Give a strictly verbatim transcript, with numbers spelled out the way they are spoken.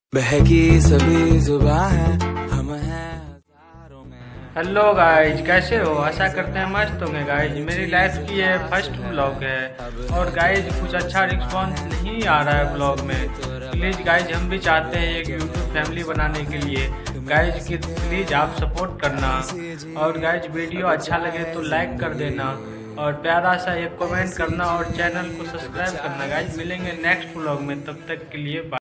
बहकी सभी जुबां है, हम हैं हजारों में। हेलो गाइज, कैसे हो? आशा करते हैं मस्त होंगे गाइज। मेरी लाइफ की ये फर्स्ट ब्लॉग है और गाइज कुछ अच्छा रिस्पॉन्स नहीं आ रहा है ब्लॉग में। प्लीज़ गाइज, हम भी चाहते हैं एक यूट्यूब फैमिली बनाने के लिए गाइज कि प्लीज़ आप सपोर्ट करना। और गाइज वीडियो अच्छा लगे तो लाइक कर देना और प्यारा सा एक कमेंट करना और चैनल को सब्सक्राइब करना। गाइज मिलेंगे नेक्स्ट ब्लॉग में, तब तक के लिए बाय।